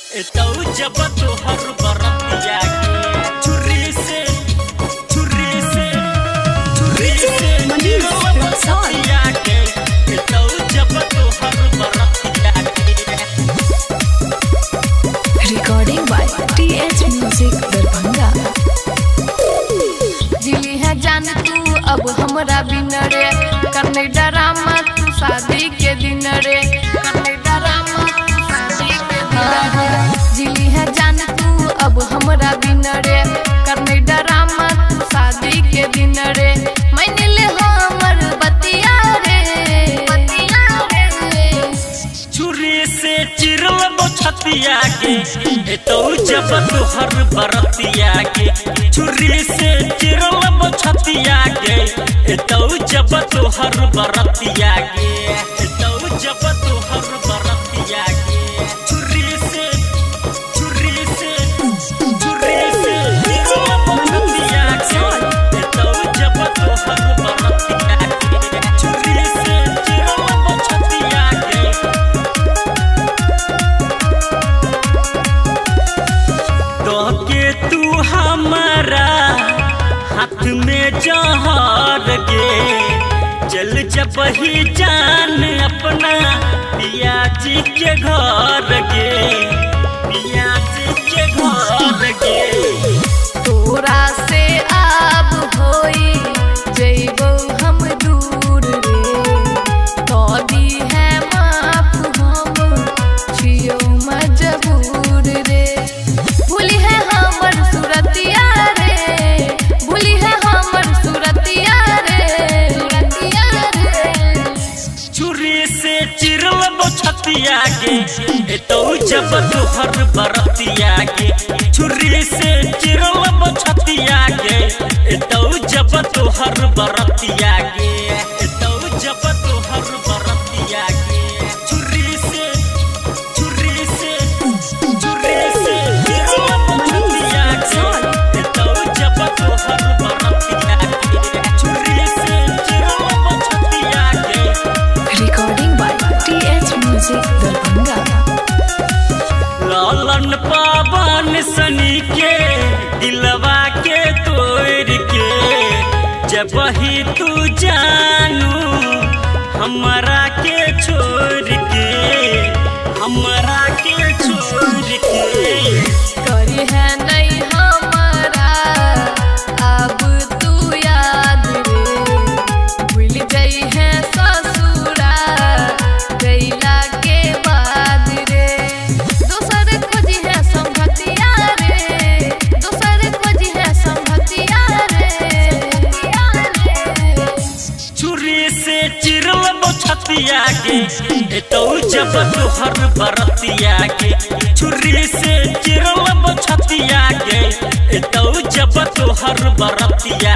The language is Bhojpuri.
जब तोहर बरतिया के छुरी से बरतिया के जब तोहर बरतिया के। Recording by TH music Darbhanga. जिली है जान तू अब हमरा बिन रे, करने डरामा तू शादी के दिन रे, करने डरामा शादी के दिन रे। जिली है जान तू अब हमरा बिन रे, करने डरामा तू शादी के दिन रे। मैंने ले हमर बतिया रे छुरी से चिरल छतिया के जब तोहर बरतिया के। छुरी से चिरल छतिया के जब तोहर बरतिया के जब तोहर बरतिया के। छुरी से चिरल छतिया के जब तोहर बरतिया के। छुरी से चिरल छतिया के। के तू हमारा हाथ में जहर के चल जब ही जान अपना पिया जी के घर के, पिया जी के घर के। तोरा से अब होई जइबो हम दूर रे, तो दी है माफ हम छियो मजबूर रे। भूली है हमर सुरतिया रे, भूली है हमर सुरतिया रे। छुरी से चिरल छतिया के जब तोहर बरतिया के। छुरी से चिरल छतिया के जब तोहर बरतिया के जब तोहर बरतिया के। छुरी से चिरल छतिया के जब तोहर बरतिया के। छुरी से चिरल छतिया के। Recording by TH music Darbhanga. लालन पावन सनी के दिलवा के तोड़ के जब ही तू जानू हमरा के छोड़ के, हमरा के छोड़ के। करी है नहीं हमारा अब तू याद रे, भूल गई है ससुरा गईला के बाद रे। दोसर खोजी है संगतिया रे, दोसर खोजी है संगतिया रे। छुरी से चिरल छतिया के जब तोहर बरतिया के। छुरी से चिरल छतिया के जब तोहर बरतिया